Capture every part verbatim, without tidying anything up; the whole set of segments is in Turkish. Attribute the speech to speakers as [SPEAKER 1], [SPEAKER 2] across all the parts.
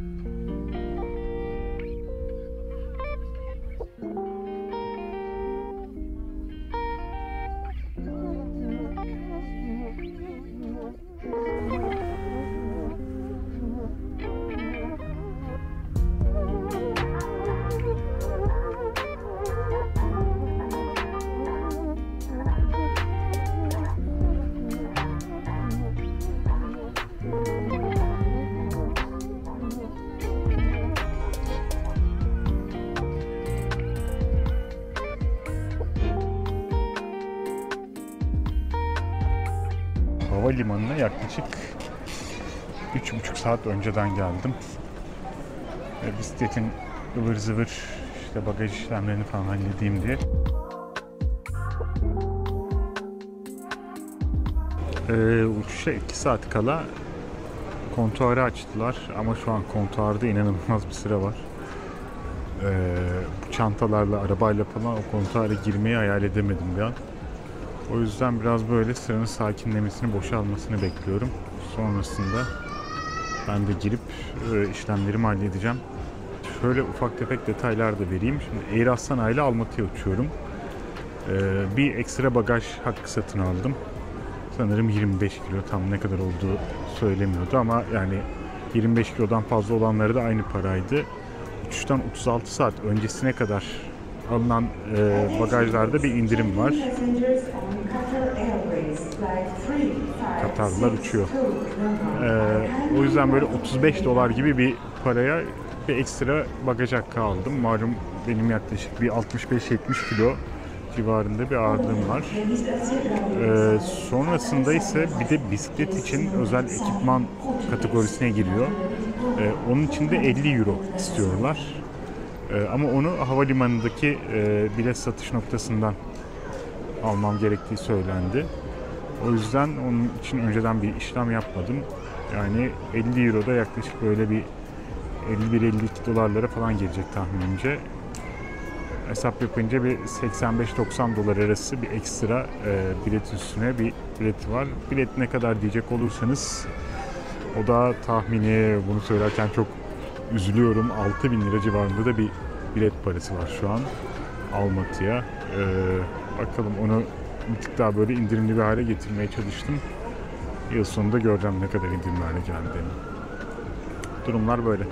[SPEAKER 1] Havalimanına yaklaşık üç buçuk saat önceden geldim. Ve bisikletin ıvır zıvır işte bagaj işlemlerini falan halledeyim diye. Ee, uçuşa iki saat kala kontuarı açtılar ama şu an kontuarda inanılmaz bir sıra var. Ee, bu çantalarla, arabayla falan o kontuara girmeyi hayal edemedim bir an. O yüzden biraz böyle sıranın sakinlemesini, boşalmasını bekliyorum. Sonrasında ben de girip e, işlemlerimi halledeceğim. Şöyle ufak tefek detaylar da vereyim. Şimdi Air Astana ile Almatı'ya uçuyorum. Ee, bir ekstra bagaj hakkı satın aldım. Sanırım yirmi beş kilo, tam ne kadar olduğu söylemiyordu ama yani yirmi beş kilodan fazla olanları da aynı paraydı. Uçuştan otuz altı saat öncesine kadar alınan e, bagajlarda bir indirim var. Katarlılar uçuyor. Ee, o yüzden böyle otuz beş dolar gibi bir paraya bir ekstra bagaj hakkı aldım. Malum benim yaklaşık bir altmış beş yetmiş kilo civarında bir ağırlığım var. Ee, sonrasında ise bir de bisiklet için özel ekipman kategorisine giriyor. Ee, onun için de elli euro istiyorlar. Ee, ama onu havalimanındaki e, bilet satış noktasından almam gerektiği söylendi. O yüzden onun için önceden bir işlem yapmadım. Yani elli euroda yaklaşık böyle bir elli bir elli iki dolarlara falan gelecek tahminimce. Hesap yapınca bir seksen beş doksan dolar arası bir ekstra e, bilet üstüne bir bileti var. Bilet ne kadar diyecek olursanız o da tahmini, bunu söylerken çok üzülüyorum, altı bin lira civarında da bir bilet parası var şu an Almatı'ya. Ee, bakalım onu bir tık daha böyle indirimli bir hale getirmeye çalıştım. Yıl sonunda göreceğim ne kadar indirimli hale geldiğini. Durumlar böyle.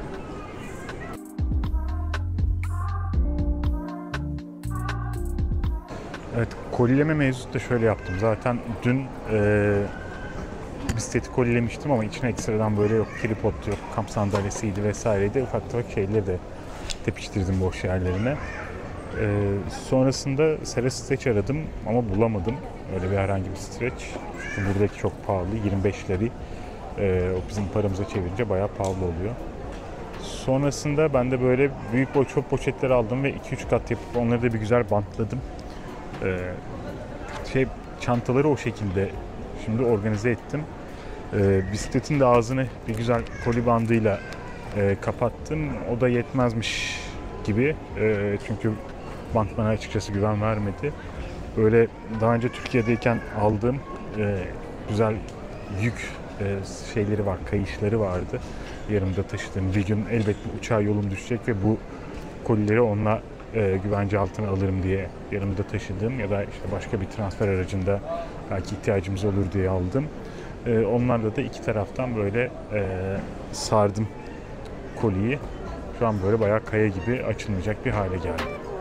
[SPEAKER 1] Evet, kolileme mevzusu da şöyle yaptım. Zaten dün e, bisikleti kolilemiştim ama içine ekstradan böyle yok tripod, yok kamp sandalyesiydi vesaireydi. Ufak tefek şeyleri de tepiştirdim boş yerlerine. Ee, sonrasında Sera Stretch aradım ama bulamadım. Öyle bir herhangi bir stretch. Çünkü buradaki çok pahalı. yirmi beş lira. Ee, o bizim paramıza çevirince bayağı pahalı oluyor. Sonrasında ben de böyle büyük boy çöp poşetleri aldım ve iki üç kat yapıp onları da bir güzel bantladım. Ee, şey çantaları o şekilde şimdi organize ettim. Ee, bisikletin de ağzını bir güzel koli bandıyla e, kapattım. O da yetmezmiş gibi. E, çünkü bant bana açıkçası güven vermedi. Böyle daha önce Türkiye'deyken aldığım e, güzel yük e, şeyleri var, kayışları vardı. Yanımda taşıdığım. Bir gün elbet bu uçağa yolum düşecek ve bu kolileri onunla e, güvence altına alırım diye yanımda taşıdığım ya da işte başka bir transfer aracında belki ihtiyacımız olur diye aldım. E, onlarla da iki taraftan böyle e, sardım koliyi. Şu an böyle bayağı kaya gibi açılmayacak bir hale geldi.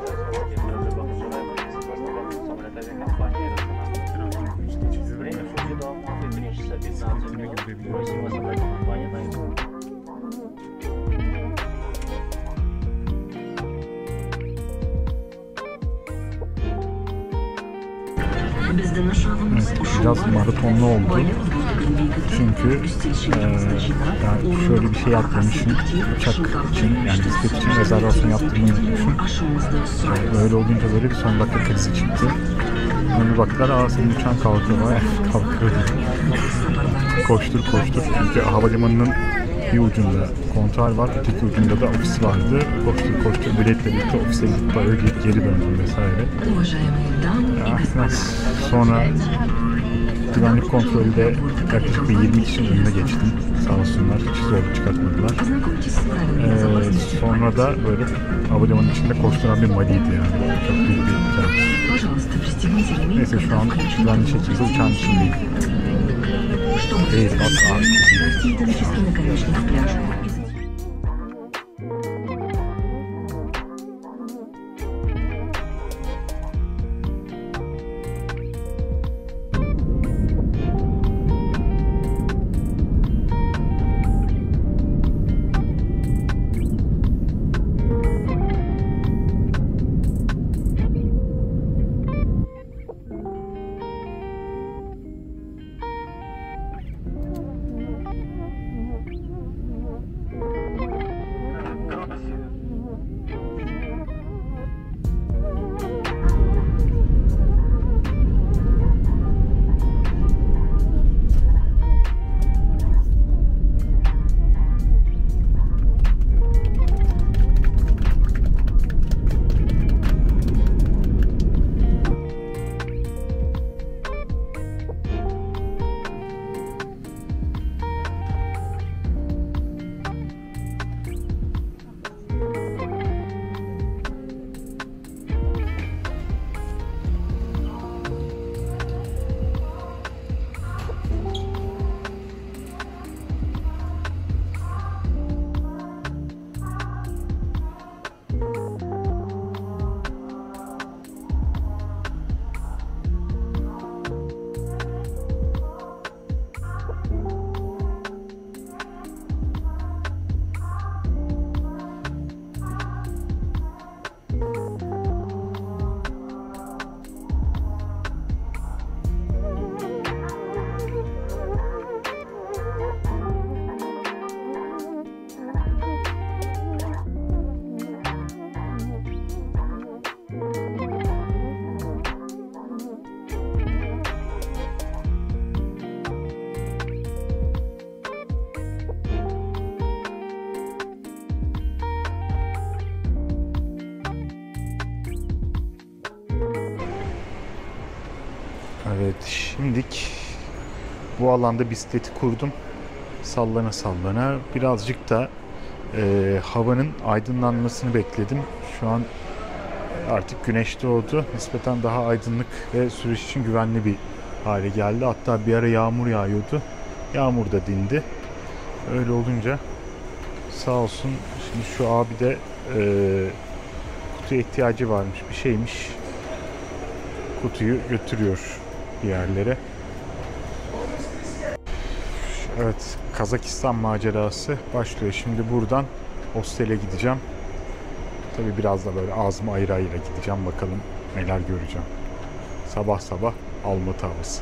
[SPEAKER 1] Biraz maratonlu oldu. Çünkü e, yani şöyle bir şey atlamışım. Uçak için, yani bisiklet için rezervasyon yaptırmayı unutmuşum. E, öyle olunca böyle bir son dakika krizi çıktı. Sonra bir baktılar, aa senin uçağın kalkıyor. Kalkıyor. Koştur koştur. Çünkü havalimanının bir ucunda kontuar var, öteki ucunda da ofis vardı. Koştur koştur biletle birlikte ofise gidip böyle geri döndüm vesaire. Ya, sonra güvenlik kontrolünde yaklaşık bir yirmi kişinin önüne geçtim. Sağ olsunlar, hiç zorluk çıkartmadılar. Ee, sonra da böyle havalimanının içinde koşturan bir Mali'ydi yani. Çok büyük bir hikayemiz. Neyse şu an güvenli şekilde uçağın içindeyim. Airbus A iki yüz. Evet, şimdilik bu alanda bisikleti kurdum. Sallana sallana. Birazcık da e, havanın aydınlanmasını bekledim. Şu an artık güneş doğdu. Nispeten daha aydınlık ve sürüş için güvenli bir hale geldi. Hatta bir ara yağmur yağıyordu. Yağmur da dindi. Öyle olunca sağ olsun şimdi şu abi de e, kutuya ihtiyacı varmış, bir şeymiş. Kutuyu götürüyor bir yerlere. Evet, Kazakistan macerası başlıyor. Şimdi buradan hostele gideceğim. Tabii biraz da böyle ağzımı ayıra ayıra gideceğim. Bakalım neler göreceğim. Sabah sabah Almatı havası.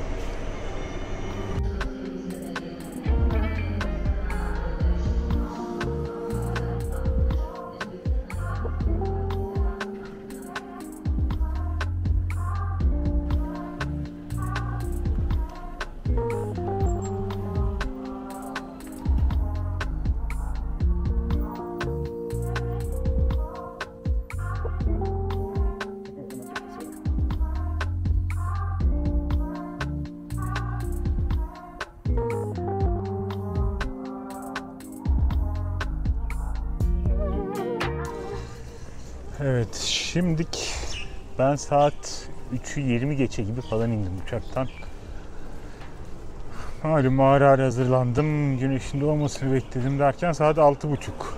[SPEAKER 1] Evet, şimdik ben saat üçü yirmi geçe gibi falan indim uçaktan. Malum ağır ağır hazırlandım, güneşin doğmasını bekledim derken saat altı buçuk.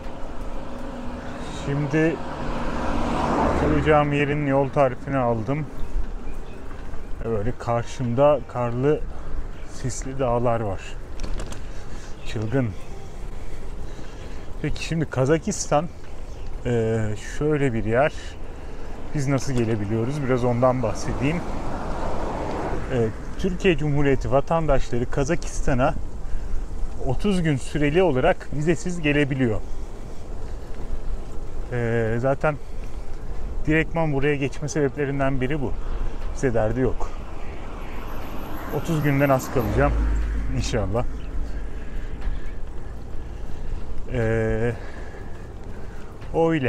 [SPEAKER 1] Şimdi kalacağım yerin yol tarifini aldım. Böyle karşımda karlı, sisli dağlar var. Çılgın. Peki şimdi Kazakistan Ee, şöyle bir yer. Biz nasıl gelebiliyoruz? Biraz ondan bahsedeyim. Ee, Türkiye Cumhuriyeti vatandaşları Kazakistan'a otuz gün süreli olarak vizesiz gelebiliyor. Ee, zaten direktman buraya geçme sebeplerinden biri bu. Bize derdi yok. otuz günden az kalacağım inşallah. Ee, öyle.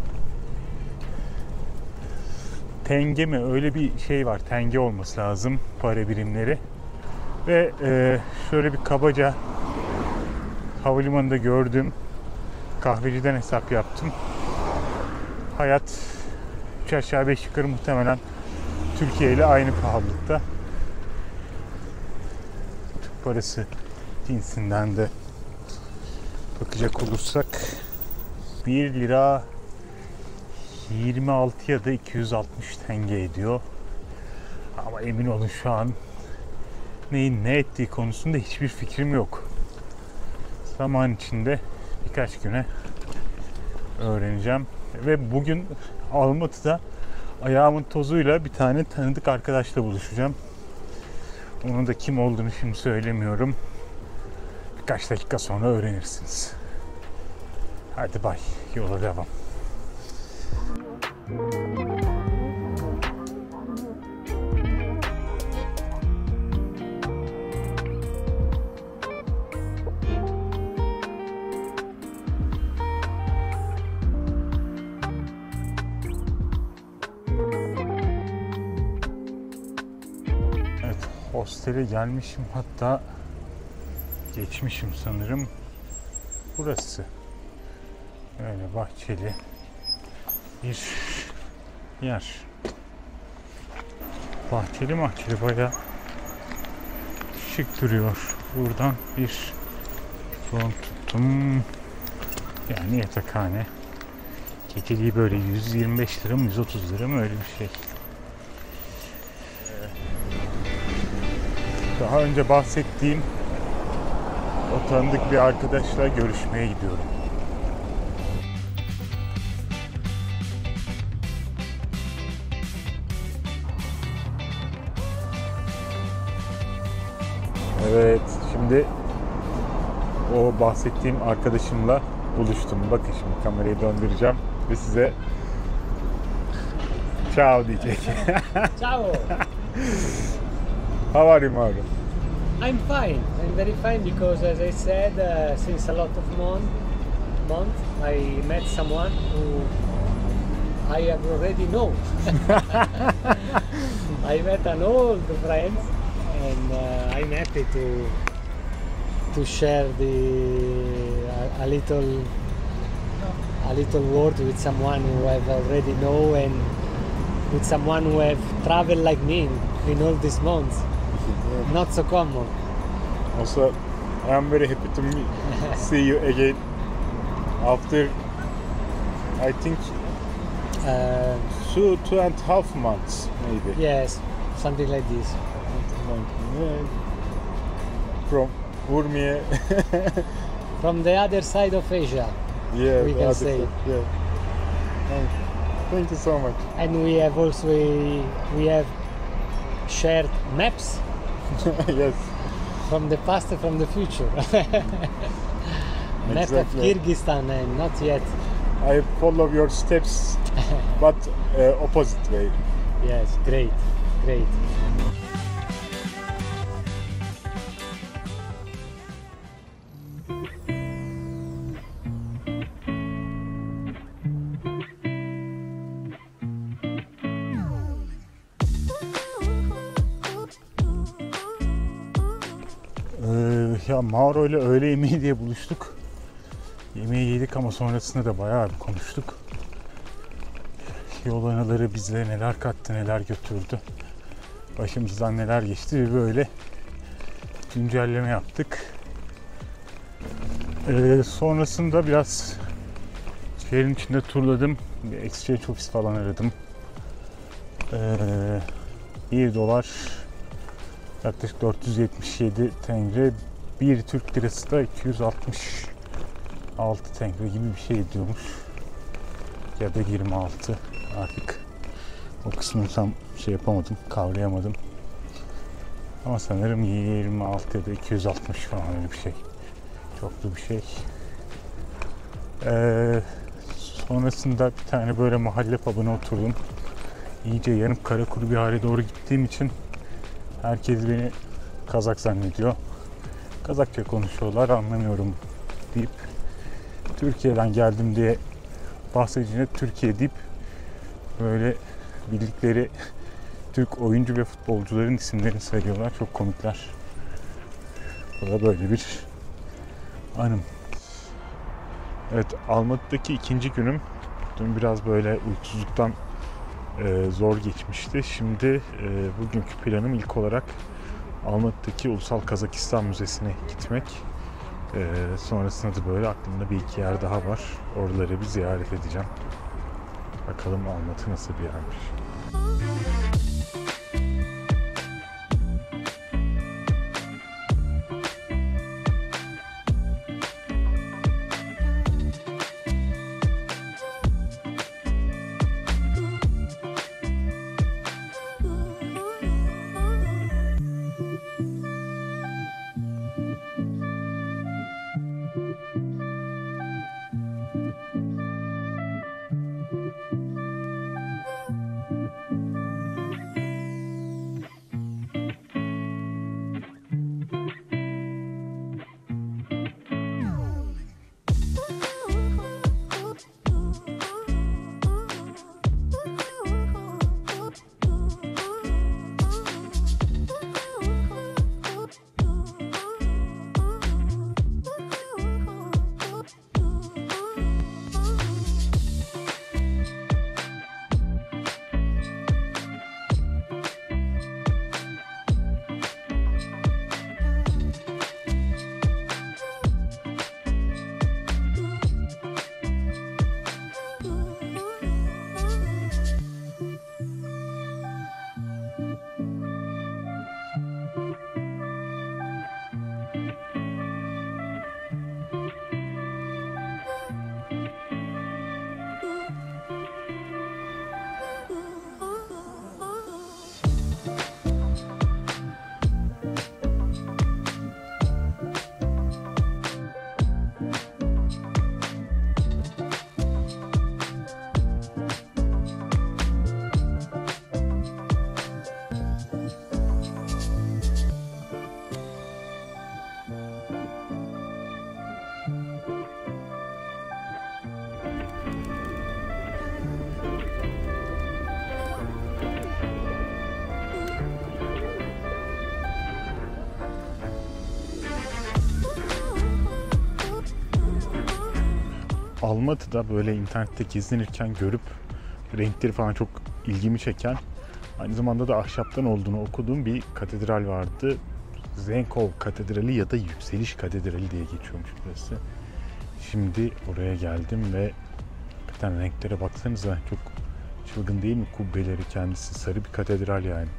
[SPEAKER 1] Tenge mi? Öyle bir şey var. Tenge olması lazım para birimleri. Ve e, şöyle bir kabaca havalimanında gördüğüm kahveciden hesap yaptım. Hayat üç aşağı beş yukarı muhtemelen Türkiye ile aynı pahalılıkta. Türk parası cinsinden de bakacak olursak bir lira yirmi altı ya da iki yüz altmış tenge ediyor. Ama emin olun şu an neyin ne ettiği konusunda hiçbir fikrim yok. Zaman içinde birkaç güne öğreneceğim. Ve bugün Almatı'da ayağımın tozuyla bir tane tanıdık arkadaşla buluşacağım. Onun da kim olduğunu şimdi söylemiyorum. Birkaç dakika sonra öğrenirsiniz. Hadi bay, yola devam. Hostele gelmişim, hatta geçmişim sanırım. Burası böyle bahçeli bir yer. Bahçeli bahçeli bayağı şık duruyor. Buradan bir yol tuttum. Yani yatakhane. Geceliği böyle yüz yirmi beş lira mı yüz otuz lira mı öyle bir şey. Daha önce bahsettiğim o tanıdık bir arkadaşla görüşmeye gidiyorum. Evet, şimdi o bahsettiğim arkadaşımla buluştum. Bakın şimdi kamerayı döndüreceğim ve size ciao diyecek.
[SPEAKER 2] Ciao.
[SPEAKER 1] How are you, Mauro?
[SPEAKER 2] I'm fine. I'm very fine because, as I said, uh, since a lot of month, month, I met someone who I have already known. I met an old friend, and uh, I'm happy to to share the a, a little a little word with someone who I've already know, and with someone who have traveled like me in all these months. Not so common.
[SPEAKER 1] Also, I am very happy to meet, see you again after, I think,
[SPEAKER 2] Uh,
[SPEAKER 1] two two and a half months, maybe.
[SPEAKER 2] yes, something like this.
[SPEAKER 1] From Urmiye.
[SPEAKER 2] From the other side of Asia,
[SPEAKER 1] Yeah,
[SPEAKER 2] we
[SPEAKER 1] the
[SPEAKER 2] can
[SPEAKER 1] other
[SPEAKER 2] say.
[SPEAKER 1] side, yeah. Thank- Thank you so much.
[SPEAKER 2] And we have also we have shared maps
[SPEAKER 1] Yes,
[SPEAKER 2] from the past and from the future. Map of
[SPEAKER 1] Exactly.
[SPEAKER 2] Kyrgyzstan, and not yet.
[SPEAKER 1] I follow your steps, but uh, opposite way.
[SPEAKER 2] Yes, great, great.
[SPEAKER 1] Ee, ya Mauro ile öğle yemeği diye buluştuk. Yemeği yedik ama sonrasında da bayağı bir konuştuk. Yol anıları bize neler kattı, neler götürdü. Başımızdan neler geçti ve böyle güncelleme yaptık. Ee, sonrasında biraz şehrin içinde turladım. Bir exchange ofis falan aradım. Ee, bir dolar yaklaşık dört yüz yetmiş yedi tenge, bir Türk lirası da iki yüz altmış altı tenge gibi bir şey ediyormuş. Ya da yirmi altı, artık o kısmını tam şey yapamadım, kavrayamadım. Ama sanırım yirmi altı ya da iki yüz altmış falan öyle bir şey. Çoklu bir şey. Ee, sonrasında bir tane böyle mahalle pub'ına oturdum. İyice yanıp kara kuru bir hale doğru gittiğim için herkes beni Kazak zannediyor. Kazakça konuşuyorlar, anlamıyorum deyip Türkiye'den geldim diye bahsedince Türkiye deyip böyle bildikleri Türk oyuncu ve futbolcuların isimlerini söylüyorlar. Çok komikler. Bu da böyle bir anım. Evet, Almatı'daki ikinci günüm. Dün biraz böyle uykusuzluktan e, zor geçmişti. Şimdi e, bugünkü planım ilk olarak Almatı'daki Ulusal Kazakistan Müzesi'ne gitmek. E, sonrasında da böyle aklımda bir iki yer daha var. Oraları bir ziyaret edeceğim. Bakalım Almatı nasıl bir yermiş. Almatı'da böyle internette gezinirken görüp renkleri falan çok ilgimi çeken, aynı zamanda da ahşaptan olduğunu okuduğum bir katedral vardı. Zenkov Katedrali ya da Yükseliş Katedrali diye geçiyormuş burası. Şimdi oraya geldim ve hakikaten renklere baksanıza, çok çılgın değil mi kubbeleri, kendisi sarı bir katedral yani.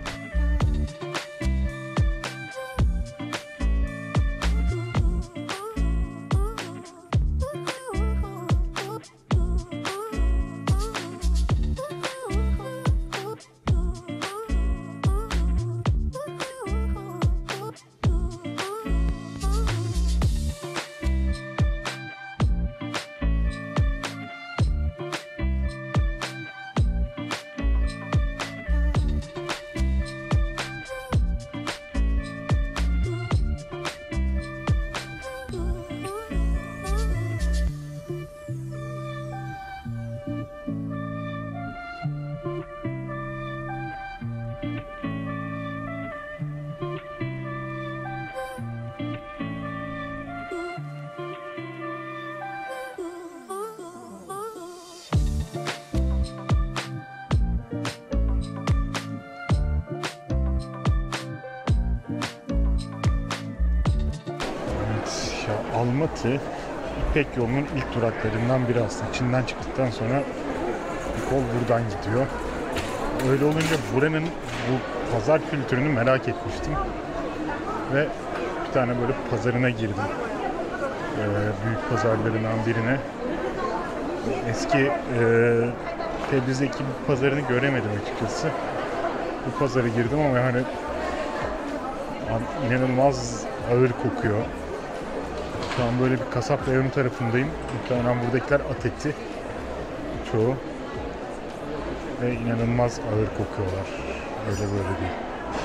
[SPEAKER 1] Almatı, İpek yolunun ilk duraklarından biri aslında. Çin'den çıktıktan sonra bir kol buradan gidiyor. Öyle olunca buranın bu pazar kültürünü merak etmiştim. Ve bir tane böyle pazarına girdim. Ee, büyük pazarlarından birine. Eski e, Tebriz'deki bir pazarını göremedim açıkçası. Bu pazara girdim ama yani inanılmaz ağır kokuyor. Şu an böyle bir kasap reyonu tarafındayım. Muhtemelen buradakiler at eti çoğu. Ve inanılmaz ağır kokuyorlar. Öyle böyle değil.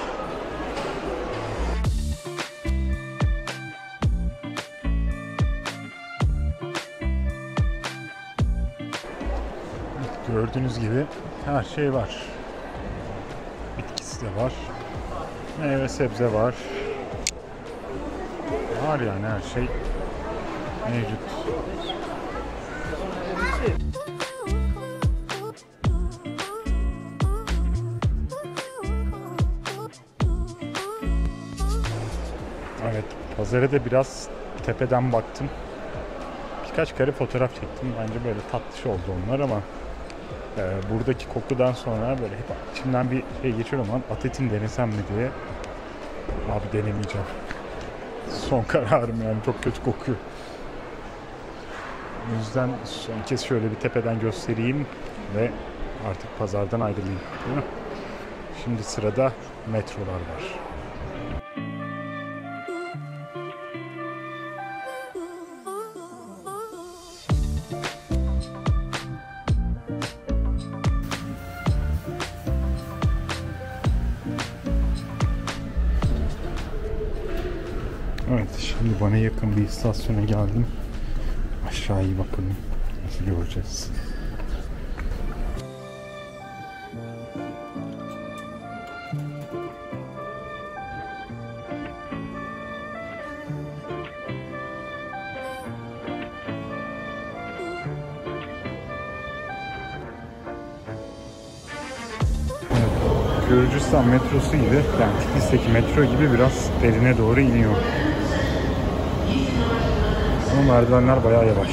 [SPEAKER 1] Gördüğünüz gibi her şey var. Bitkisi de var. Meyve sebze var. Var yani her şey mevcut. Manzara da biraz tepeden baktım. Birkaç kere fotoğraf çektim. Bence böyle tatlış oldu onlar ama e, buradaki kokudan sonra böyle hep içimden bir şey geçiyor ama at etini denesem mi diye. Abi denemeyeceğim. Son kararım yani, çok kötü kokuyor. O yüzden son kez şöyle bir tepeden göstereyim ve artık pazardan ayrılayım. Değil mi? Şimdi sırada metrolar var. Evet, şimdi bana yakın bir istasyona geldim. Aşağıya bakalım. Nasıl göreceğiz. Gürcistan metrosu gibi, yani Tiflis'teki metro gibi biraz derine doğru iniyor. Ama merdivenler bayağı yavaş.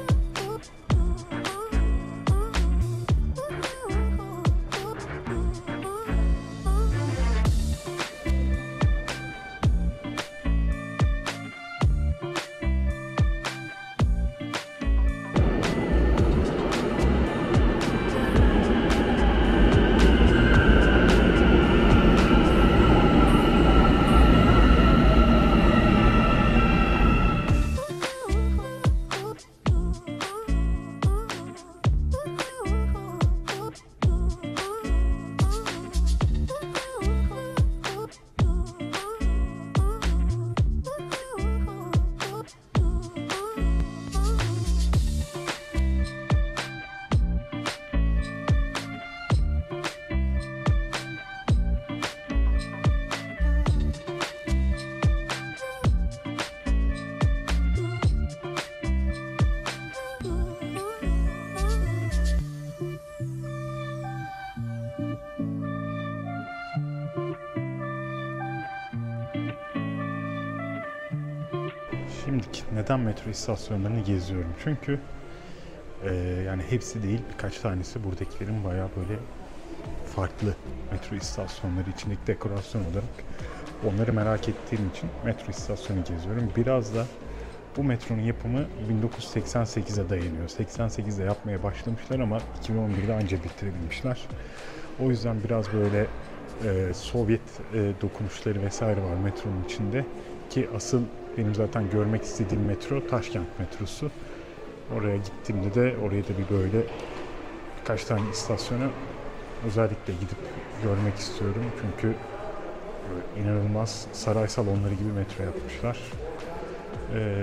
[SPEAKER 1] Şimdi neden metro istasyonlarını geziyorum? Çünkü e, yani hepsi değil, birkaç tanesi buradakilerin bayağı böyle farklı metro istasyonları, içindeki dekorasyon olarak onları merak ettiğim için metro istasyonu geziyorum. Biraz da bu metronun yapımı bin dokuz yüz seksen sekize dayanıyor. seksen sekizde yapmaya başlamışlar ama iki bin on birde anca bitirebilmişler. O yüzden biraz böyle e, Sovyet e, dokunuşları vesaire var metronun içinde. Ki asıl benim zaten görmek istediğim metro Taşkent metrosu. Oraya gittiğimde de oraya da bir böyle birkaç tane istasyona özellikle gidip görmek istiyorum. Çünkü inanılmaz saray salonları gibi metro yapmışlar. Ee,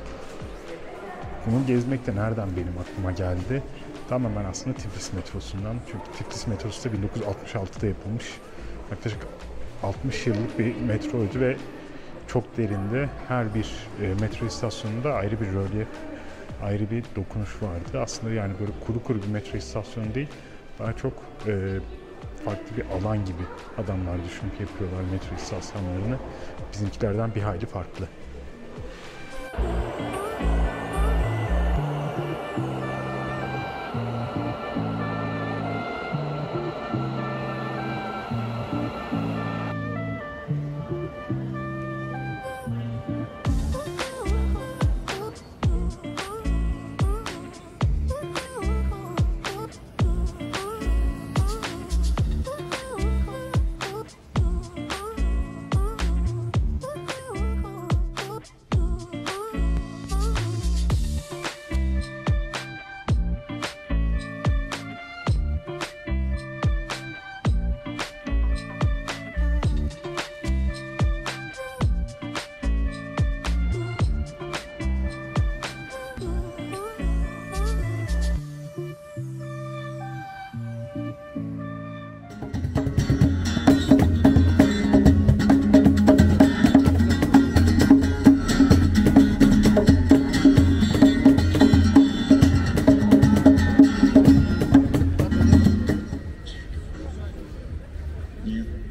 [SPEAKER 1] bunu gezmek de nereden benim aklıma geldi? Tamamen aslında Tiflis metrosundan. Çünkü Tiflis metrosu da bin dokuz yüz altmış altıda yapılmış. Yaklaşık altmış yıllık bir metroydu ve çok derinde. Her bir e, metro istasyonunda ayrı bir rölyef, ayrı bir dokunuş vardı. Aslında yani böyle kuru kuru bir metro istasyonu değil, daha çok e, farklı bir alan gibi adamlar düşünüp yapıyorlar metro istasyonlarını. Bizimkilerden bir hayli farklı.
[SPEAKER 3] Yeah.